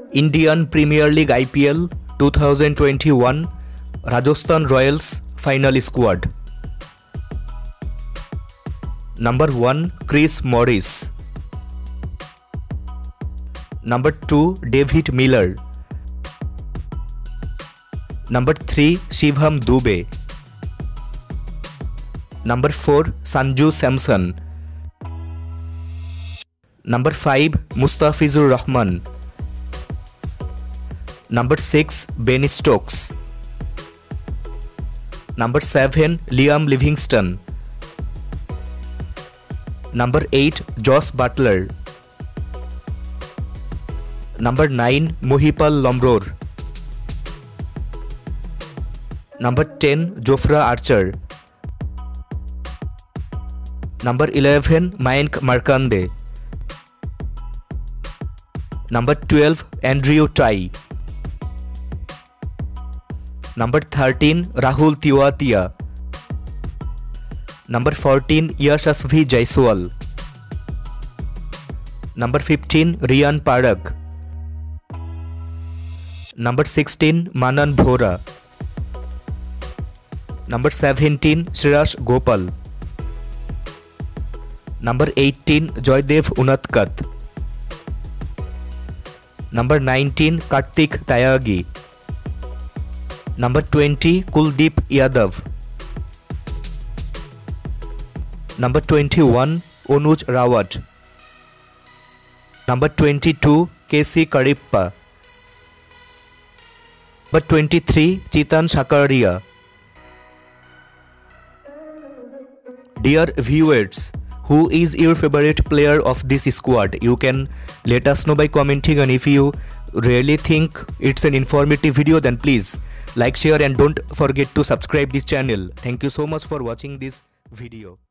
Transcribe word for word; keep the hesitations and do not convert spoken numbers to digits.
Indian Premier League I P L twenty twenty-one Rajasthan Royals final squad. Number one, Chris Morris. Number two, David Miller. Number three, Shivam Dube. Number four, Sanju Samson. Number five, Mustafizur Rahman. Number six, Ben Stokes. Number seven, Liam Livingstone. Number eight, Josh Butler. Number nine, Mohipal Lomror. Number ten, Jofra Archer. Number eleven, Mayank Markande. Number twelve, Andrew Tye. Number thirteen, Rahul Tewatia. Number fourteen, Yashasvi Jaiswal. Number fifteen, Riyan Parak. Number sixteen, Manan Bhora. Number seventeen, Shreyas Gopal. Number eighteen, Joydev Unadkat. Number nineteen, Kartik Tyagi. Number twenty, Kuldeep Yadav. Number twenty-one, Anuj Rawat. Number twenty-two, K C Karippa. Number twenty-three, Chetan Shakaria. Dear viewers, who is your favorite player of this squad? You can let us know by commenting, and if you really think it's an informative video, then please like, share and don't forget to subscribe this channel. Thank you so much for watching this video.